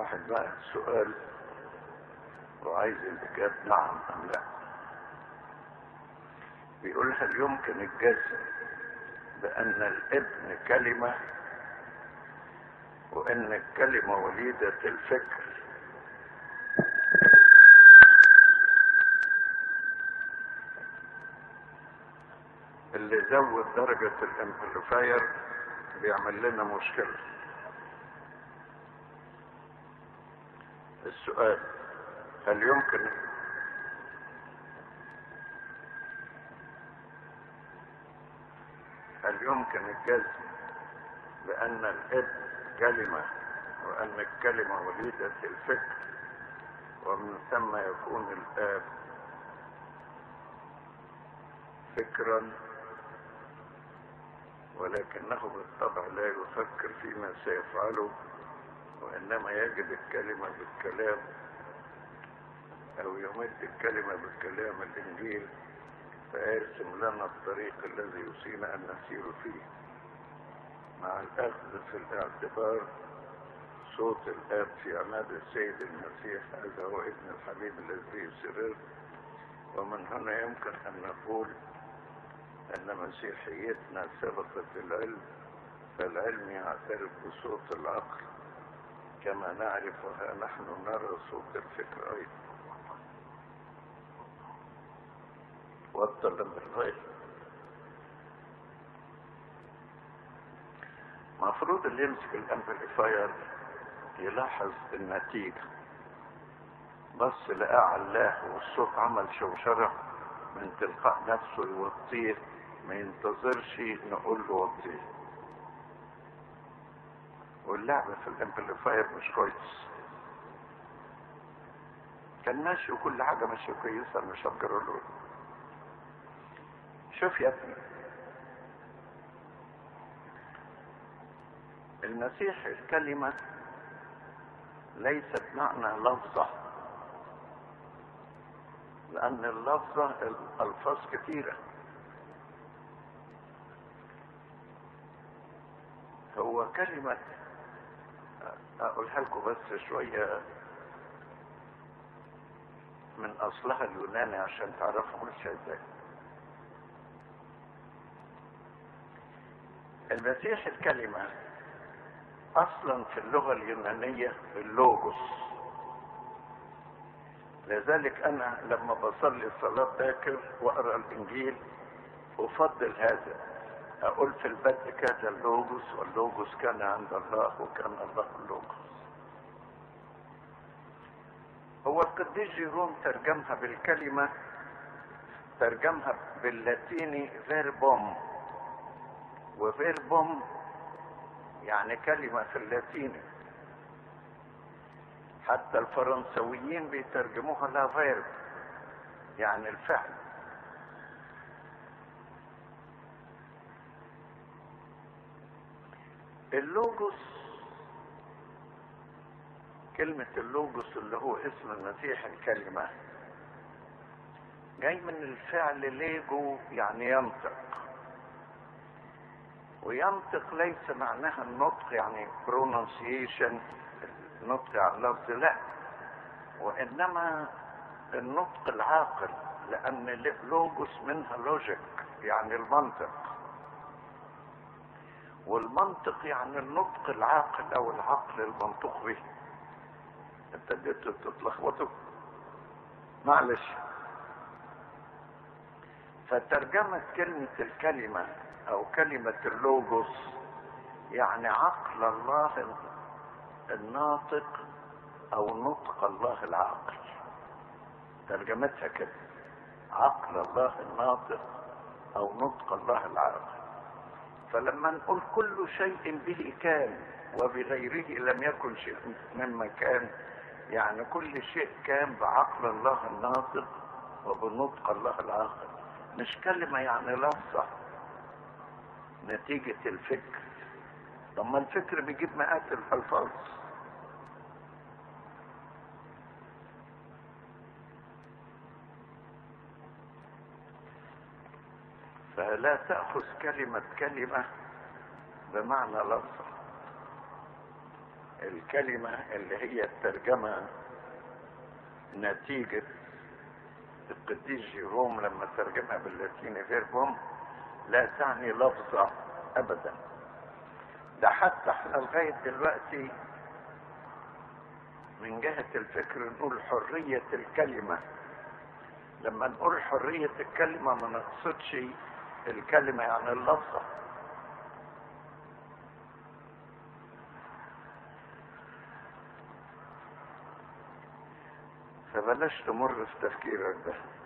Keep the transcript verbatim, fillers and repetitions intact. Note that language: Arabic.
واحد بقى سؤال وعايز الإجابة نعم أم لا. بيقول هل يمكن الجزم بأن الابن كلمة وأن الكلمة وليدة الفكر؟ اللي زود درجة الامبليفاير بيعمل لنا مشكلة. السؤال هل يمكن هل يمكن الجزم بأن الابن كلمة وأن الكلمة وليدة الفكر ومن ثم يكون الآب فكرا ولكنه بالطبع لا يفكر فيما سيفعله وإنما يجد الكلمة بالكلام أو يمد الكلمة بالكلام الإنجيل فيرسم لنا الطريق الذي يوصينا أن نسير فيه مع الأخذ في الاعتبار صوت الآب في عماد السيد المسيح هذا هو ابن الحبيب الذي يسرر. ومن هنا يمكن أن نقول أن مسيحيتنا سبقت العلم فالعلم يعترف بصوت العقل كما نعرفها نحن نرى صوت الفكر أيضا. والطلب بالغير مفروض اللي يمسك الامبليفاير يلاحظ النتيجة. بس لقى علاه والصوت عمل شوشرة من تلقاء نفسه يوطيه ما ينتظرش نقول له وطيه. واللعب في الامبليفاير مش كويس. كان ماشي وكل حاجة ماشية كويسة مش هتجرى له. شوف يا ابني المسيح الكلمة ليست معنى لفظة لأن اللفظة الألفاظ كثيرة. هو كلمة أقولها لكم بس شوية من أصلها اليوناني عشان تعرفوا ماشية ازاي. المسيح الكلمة اصلا في اللغة اليونانية اللوجوس. لذلك انا لما بصلي صلاة باكر واقرا الانجيل افضل هذا اقول في البدء كان اللوجوس واللوجوس كان عند الله وكان الله اللوجوس. هو القديس جيروم ترجمها بالكلمة ترجمها باللاتيني فيربوم وفيربوم يعني كلمة في اللاتيني. حتى الفرنسويين بيترجموها لا فيرب يعني الفعل. اللوجوس كلمة اللوجوس اللي هو اسم المسيح الكلمة جاي من الفعل ليجو يعني ينطق. وينطق ليس معناها النطق يعني pronunciation النطق على اللفظ لا وإنما النطق العاقل لأن لوجوس منها لوجيك يعني المنطق والمنطق يعني النطق العاقل أو العقل المنطق به. ابتديتوا تتلخبطوا معلش. فترجمة كلمة الكلمة او كلمة اللوجوس يعني عقل الله الناطق او نطق الله العاقل. ترجمتها كده عقل الله الناطق او نطق الله العاقل. فلما نقول كل شيء به كان وبغيره لم يكن شيء مما كان يعني كل شيء كان بعقل الله الناطق وبنطق الله العاقل. مش كلمة يعني لفظة نتيجة الفكر. طب ما الفكر بيجيب مئات الألفاظ. فلا تأخذ كلمة كلمة بمعنى لفظة. الكلمة اللي هي الترجمة نتيجة القديس جيروم لما ترجمها باللاتيني فيربوم لا تعني لفظة ابدا. ده حتى احنا لغاية دلوقتي من جهة الفكر نقول حرية الكلمة. لما نقول حرية الكلمة ما نقصدش الكلمة يعني اللفظة. فبلاش تمر في تفكيرك ده.